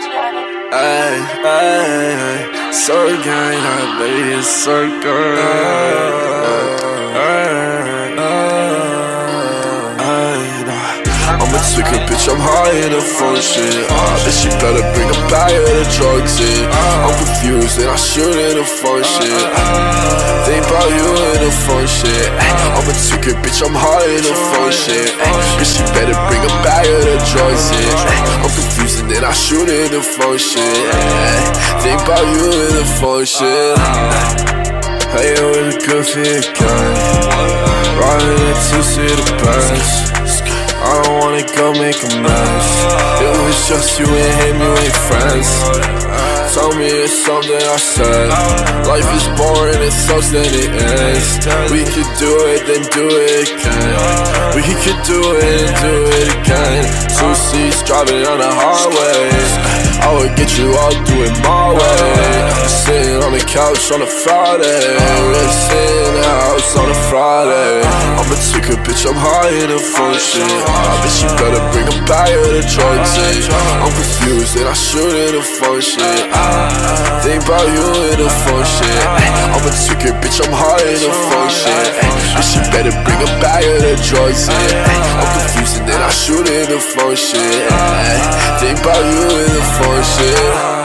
Ay, ay, ay, circle, baby, circle. I'm a ticker, bitch, I'm high in the phone shit. Bitch, you better bring a bag of the drugs in. I'm confused and I shoot in the phone shit. Think about you in the phone shit. I'm a ticker, bitch, I'm high in the phone shit. Bitch, you better bring a bag of the drugs in. I'm confused and then I shoot in the phone shit. Think about you in the phone shit. Hey, yo, with a goofy gun, riding in two-seater Benz. I don't wanna go make a mess. It was just you and him, you ain't friends. Tell me it's something I said. Life is boring, it sucks, then it ends. We could do it, then do it again. We could do it and do it again. Two seats driving on the highway. I would get you all, do it my way. Sitting on the couch on a Friday. We're sitting in the house on a Friday. I'm a ticker, bitch, I'm high in the phone shit. Bitch, you better bring a bag of the drugs in. I'm confused and I shoot in the phone shit. Think about you in the phone shit. I'm a ticker, bitch, I'm high in the phone shit. Bitch, you better bring a bag of the drugs in. I'm confused and then I shoot in the phone shit. Think about you in the phone shit.